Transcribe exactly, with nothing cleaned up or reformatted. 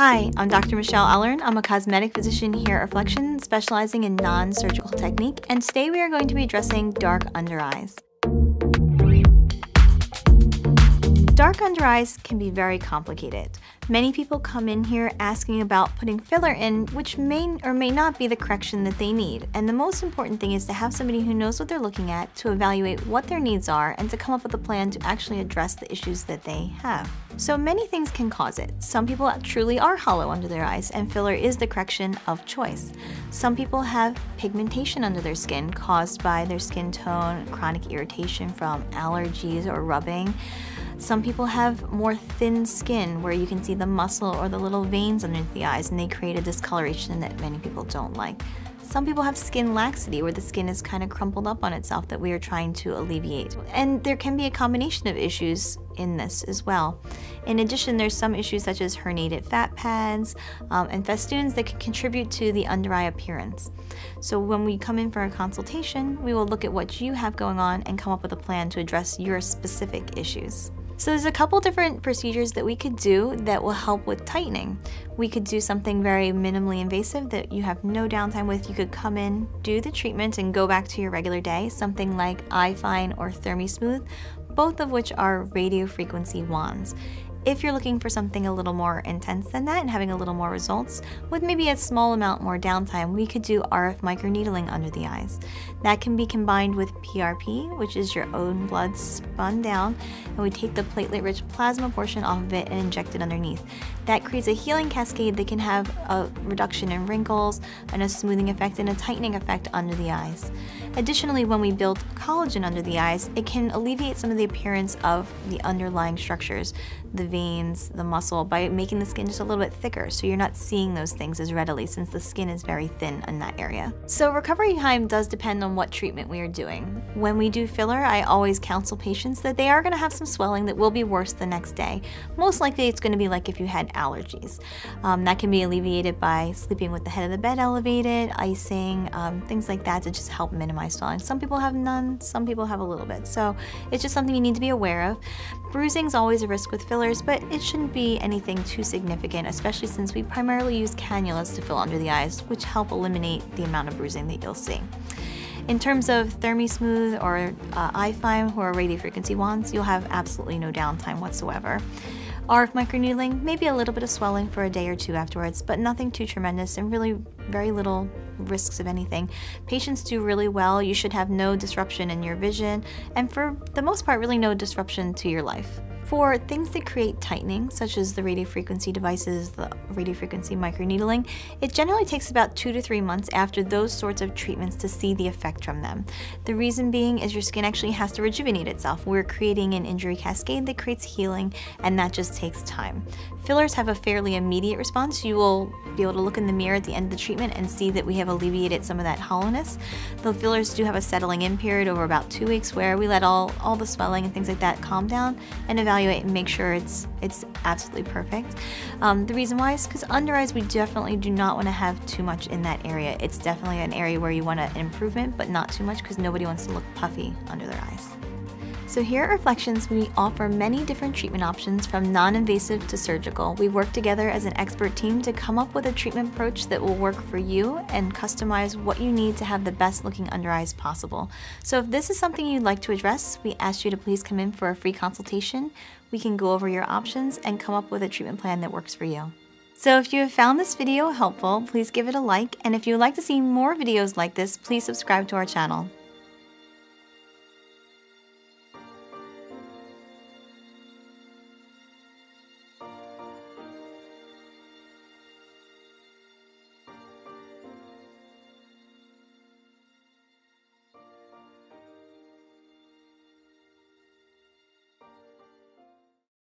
Hi, I'm Doctor Michelle Allern. I'm a cosmetic physician here at Reflection, specializing in non-surgical technique, and today we are going to be addressing dark under eyes. Dark under eyes can be very complicated. Many people come in here asking about putting filler in, which may or may not be the correction that they need. And the most important thing is to have somebody who knows what they're looking at, to evaluate what their needs are, and to come up with a plan to actually address the issues that they have. So many things can cause it. Some people truly are hollow under their eyes, and filler is the correction of choice. Some people have pigmentation under their skin caused by their skin tone, chronic irritation from allergies or rubbing. Some people have more thin skin where you can see the muscle or the little veins underneath the eyes, and they create a discoloration that many people don't like. Some people have skin laxity where the skin is kind of crumpled up on itself that we are trying to alleviate. And there can be a combination of issues in this as well. In addition, there's some issues such as herniated fat pads um, and festoons that can contribute to the under eye appearance. So when we come in for a consultation, we will look at what you have going on and come up with a plan to address your specific issues. So there's a couple different procedures that we could do that will help with tightening. We could do something very minimally invasive that you have no downtime with. You could come in, do the treatment, and go back to your regular day, something like iFine or ThermiSmooth, both of which are radio frequency wands. If you're looking for something a little more intense than that and having a little more results, with maybe a small amount more downtime, we could do R F microneedling under the eyes. That can be combined with P R P, which is your own blood spun down, and we take the platelet-rich plasma portion off of it and inject it underneath. That creates a healing cascade that can have a reduction in wrinkles and a smoothing effect and a tightening effect under the eyes. Additionally, when we build collagen under the eyes, it can alleviate some of the appearance of the underlying structures, the veins, the muscle, by making the skin just a little bit thicker, so you're not seeing those things as readily since the skin is very thin in that area. So recovery time does depend on what treatment we are doing. When we do filler, I always counsel patients that they are going to have some swelling that will be worse the next day. Most likely it's going to be like if you had allergies. Um, that can be alleviated by sleeping with the head of the bed elevated, icing, um, things like that to just help minimize swelling. Some people have none, some people have a little bit. So it's just something you need to be aware of. Bruising is always a risk with fillers, but it shouldn't be anything too significant, especially since we primarily use cannulas to fill under the eyes, which help eliminate the amount of bruising that you'll see. In terms of ThermiSmooth or uh, iFine, who are radiofrequency wands, you'll have absolutely no downtime whatsoever. R F microneedling, maybe a little bit of swelling for a day or two afterwards, but nothing too tremendous and really very little risks of anything. Patients do really well. You should have no disruption in your vision, and for the most part, really no disruption to your life. For things that create tightening, such as the radiofrequency devices, the radiofrequency microneedling, it generally takes about two to three months after those sorts of treatments to see the effect from them. The reason being is your skin actually has to rejuvenate itself. We're creating an injury cascade that creates healing, and that just takes time. Fillers have a fairly immediate response. You will be able to look in the mirror at the end of the treatment and see that we have alleviated some of that hollowness. The fillers do have a settling in period over about two weeks where we let all, all the swelling and things like that calm down and evaluate and make sure it's it's absolutely perfect. Um, the reason why is because under eyes, we definitely do not want to have too much in that area. It's definitely an area where you want an improvement, but not too much, because nobody wants to look puffy under their eyes. So here at Reflections, we offer many different treatment options from non-invasive to surgical. We work together as an expert team to come up with a treatment approach that will work for you and customize what you need to have the best looking under eyes possible. So if this is something you'd like to address, we ask you to please come in for a free consultation. We can go over your options and come up with a treatment plan that works for you. So if you have found this video helpful, please give it a like, and if you would like to see more videos like this, please subscribe to our channel.